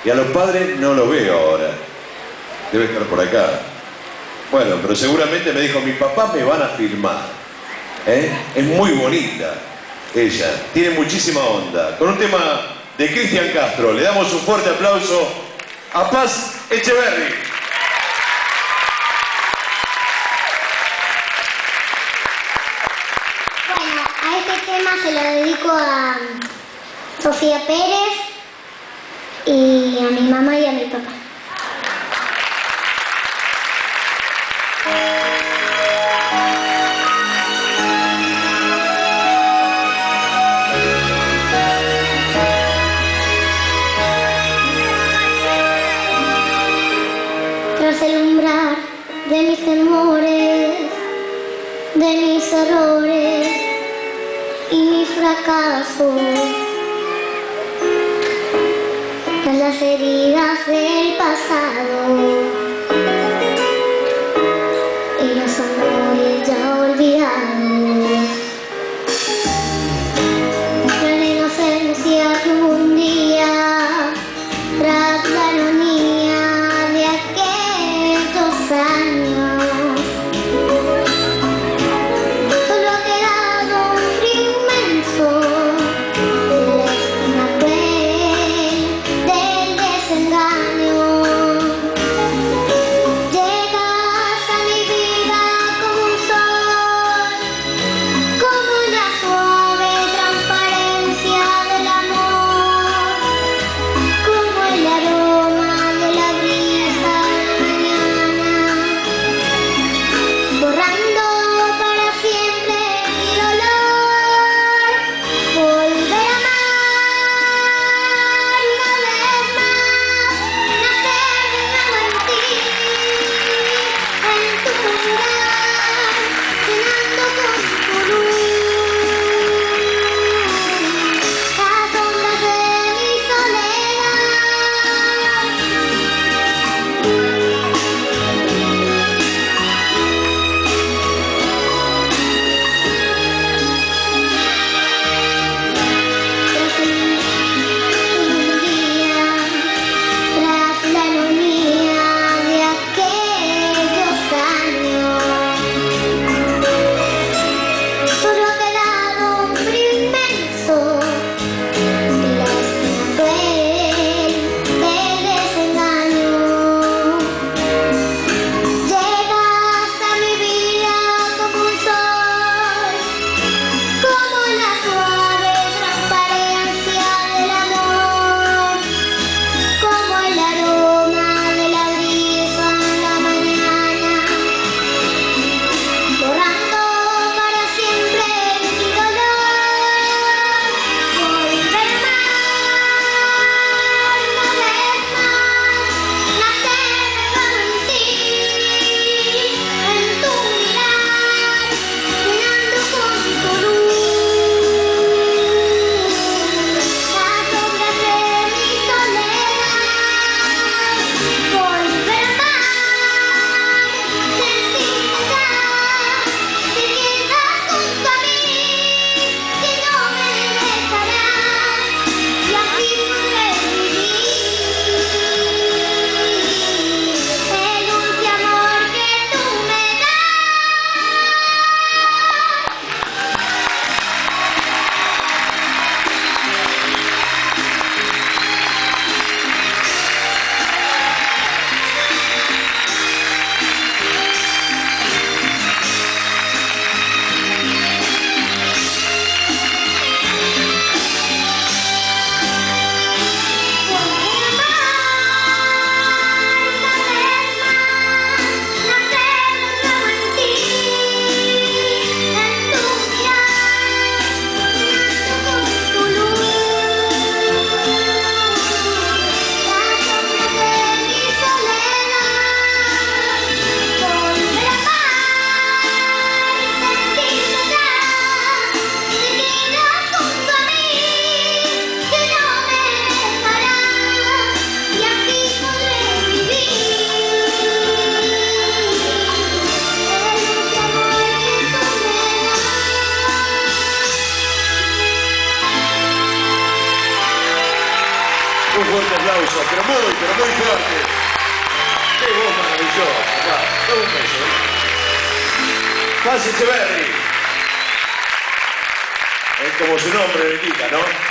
Y a los padres no los veo ahora. Debe estar por acá. Bueno, pero seguramente me dijo, mi papá me van a filmar. Es muy bonita ella, tiene muchísima onda. Con un tema de Cristian Castro, le damos un fuerte aplauso a Paz Echeverry. Bueno, a este tema se lo dedico a Sofía Pérez y a mi mamá y a mi papá. Tras el umbral de mis temores, de mis errores y mis fracasos, tras las heridas del pasado y los amores ya olvidados, la inocencia que un día tras la ironía de aquellos años solo ha quedado un frío inmenso de la esquina cruel del desengaño. aplauso, pero muy fuerte. Qué voz maravillosa, papá. Dame un beso. Paz Echeverri. Es como su nombre lo indica, ¿no?